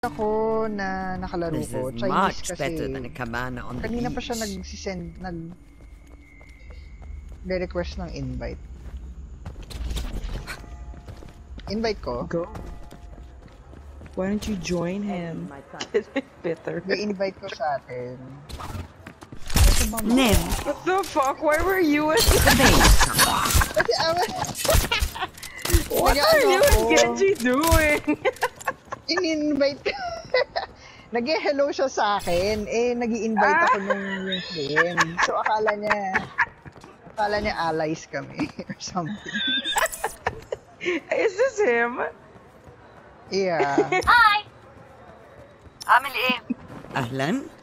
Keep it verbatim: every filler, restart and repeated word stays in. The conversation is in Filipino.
ako na nakalaro This ko. is Chinese much kasi. better than a cabana on the Kanina pa beach. siya nag-send, nag request ng invite. Invite ko. Go. Why don't you join him? Bitter. I-invite ko sa atin. Ned. What the fuck? Why were you at the Kasi awan. What are you and Genji doing? In-invite ko. Nag-hello siya sa akin. Eh, nag-i-invite ako nung yung friend. So, akala niya, akala niya allies kami or something. Is this him? Yeah. Hi! Amelie. Ahlan?